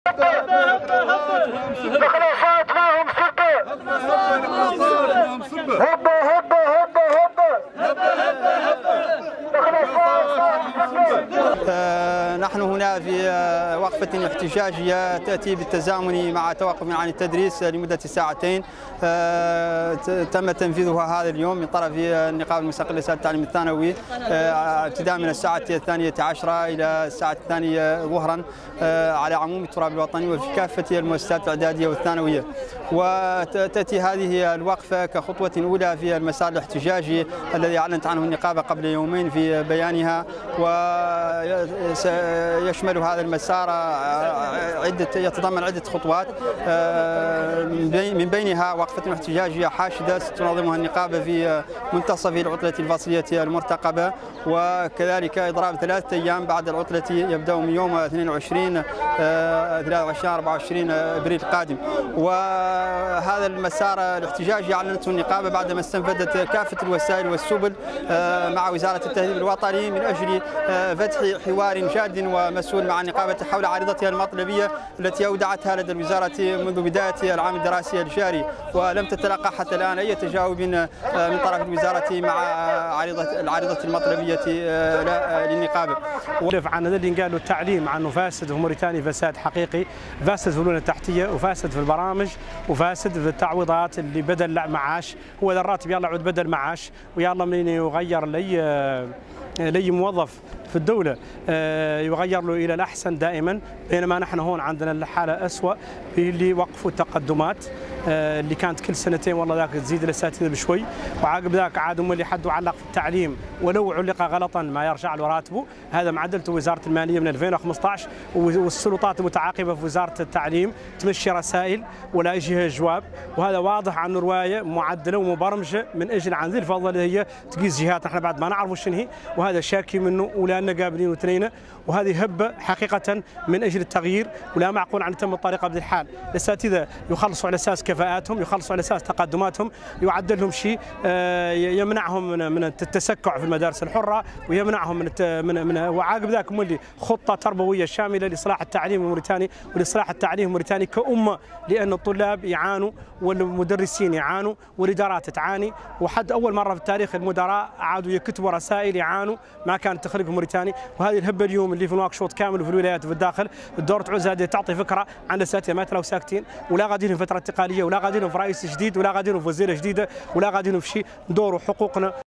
خلافات معهم سبة هبة هبة هبة نحن هنا في وقفة احتجاجية تأتي بالتزامن مع توقف عن التدريس لمدة ساعتين تم تنفيذها هذا اليوم من طرف النقابة المستقلة للإرشاد التعليم الثانوي ابتداء من الساعة 12 إلى الساعة 2 ظهرا على عموم التراب الوطني وفي كافة المؤسسات الإعدادية والثانوية. وتأتي هذه الوقفة كخطوة أولى في المسار الاحتجاجي الذي أعلنت عنه النقابة قبل يومين في بيانها، ويشمل هذا المسار يتضمن عدة خطوات من بينها وقفة احتجاجية حاشدة ستنظمها النقابة في منتصف العطلة الفصلية المرتقبة، وكذلك إضراب 3 أيام بعد العطلة يبدأ من يوم 22 24 أبريل القادم. وهذا المسار الاحتجاجي أعلنته النقابة بعدما استنفذت كافة الوسائل والسبل مع وزارة التهذيب الوطني من أجل فتح حوار جاد ومسؤول مع النقابة حول عريضتها المطلبية التي أودعتها لدى الوزارة منذ بداية العام الدراسي الجاري، ولم تتلقى حتى الآن أي تجاوب من طرف الوزارة مع العريضة المطلبية للنقابة. عن اللي قالوا التعليم عنه فاسد في موريتانيا فساد حقيقي، فاسد في البنية التحتية وفاسد في البرامج وفاسد في التعويضات اللي بدل معاش، هو الراتب يلا عود بدل معاش ويلا من يغير لي موظف في الدولة يغير له إلى الأحسن دائما، بينما نحن هون عندنا الحالة أسوأ اللي وقفوا التقدمات اللي كانت كل سنتين والله ذاك تزيد الأساتذة بشوي، وعقب ذاك عاد هم اللي حدوا علق في التعليم ولو علق غلطا ما يرجع له راتبه. هذا معدلته وزارة المالية من 2015 والسلطات المتعاقبة في وزارة التعليم تمشي رسائل ولا يجيها جواب، وهذا واضح عنه رواية معدلة ومبرمجة من أجل عن ذي الفضل اللي هي تقيس جهات نحن بعد ما نعرف وش هي، وهذا شاكي منه ولأننا قابلين وتنينا، وهذه هبة حقيقة من أجل التغيير ولا معقول أن يتم الطريقة بهذه الحال. الأساتذة يخلصوا على أساس كفاءاتهم، يخلصوا على أساس تقدماتهم، يعدل لهم شيء يمنعهم من التسكع في المدارس الحرة ويمنعهم من وعاقب ذاك مولي خطة تربوية شاملة لإصلاح التعليم الموريتاني ولإصلاح التعليم الموريتاني كأمة، لأن الطلاب يعانوا والمدرسين يعانوا والإدارات تعاني، وحد أول مرة في التاريخ المدراء عادوا يكتبوا رسائل يعانوا ما كانت تخرج موريتاني. وهذه الهبة اليوم اللي في نواكشوط كامل وفي الولايات وفي الداخل الدور تعوز هذه تعطي فكرة عن الأساتذة ما تلو ساكتين ولا غاديين فترة انتقالية ولا غاديين في رئيس جديد ولا غاديين في وزيرة جديدة ولا غاديين في شيء، ندوروا حقوقنا.